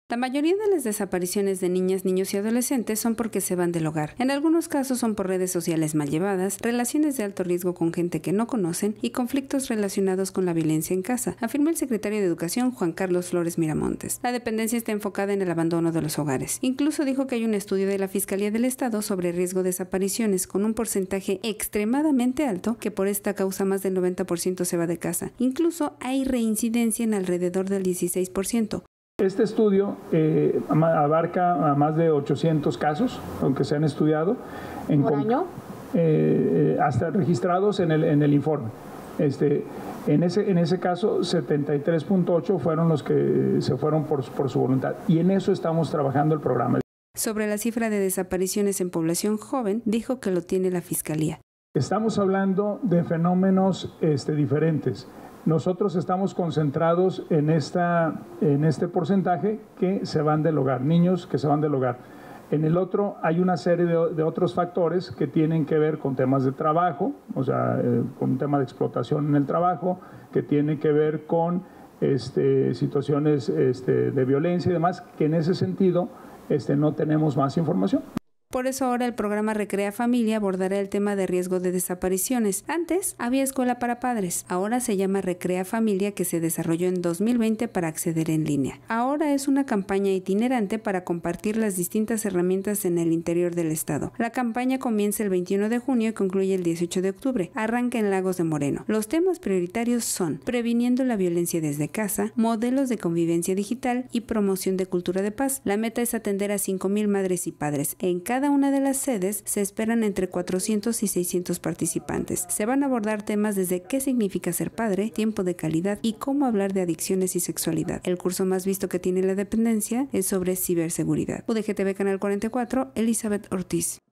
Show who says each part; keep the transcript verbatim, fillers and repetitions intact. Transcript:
Speaker 1: La mayoría de las desapariciones de niñas, niños y adolescentes son porque se van del hogar. En algunos casos son por redes sociales mal llevadas, relaciones de alto riesgo con gente que no conocen y conflictos relacionados con la violencia en casa, afirmó el secretario de Educación Juan Carlos Flores Miramontes. La dependencia está enfocada en el abandono de los hogares. Incluso dijo que hay un estudio de la Fiscalía del Estado sobre riesgo de desapariciones con un porcentaje extremadamente alto que por esta causa más del noventa por ciento se va de casa. Incluso hay reincidencia en alrededor del dieciséis por ciento.
Speaker 2: Este estudio eh, abarca a más de ochocientos casos, aunque se han estudiado. En
Speaker 3: ¿Por año?
Speaker 2: Eh, hasta registrados en el, en el informe. Este, en, ese, en ese caso, setenta y tres punto ocho fueron los que se fueron por, por su voluntad. Y en eso estamos trabajando el programa.
Speaker 1: Sobre la cifra de desapariciones en población joven, dijo que lo tiene la Fiscalía.
Speaker 2: Estamos hablando de fenómenos este, diferentes. Nosotros estamos concentrados en, esta, en este porcentaje que se van del hogar, niños que se van del hogar. En el otro hay una serie de, de otros factores que tienen que ver con temas de trabajo, o sea, eh, con un tema de explotación en el trabajo, que tiene que ver con este, situaciones este, de violencia y demás, que en ese sentido este, no tenemos más información.
Speaker 1: Por eso ahora el programa Recrea Familia abordará el tema de riesgo de desapariciones. Antes había escuela para padres, ahora se llama Recrea Familia, que se desarrolló en dos mil veinte para acceder en línea. Ahora es una campaña itinerante para compartir las distintas herramientas en el interior del estado. La campaña comienza el veintiuno de junio y concluye el dieciocho de octubre. Arranca en Lagos de Moreno. Los temas prioritarios son previniendo la violencia desde casa, modelos de convivencia digital y promoción de cultura de paz. La meta es atender a cinco mil madres y padres. En cada Cada una de las sedes se esperan entre cuatrocientos y seiscientos participantes. Se van a abordar temas desde qué significa ser padre, tiempo de calidad y cómo hablar de adicciones y sexualidad. El curso más visto que tiene la dependencia es sobre ciberseguridad. U D G T V Canal cuarenta y cuatro, Elizabeth Ortiz.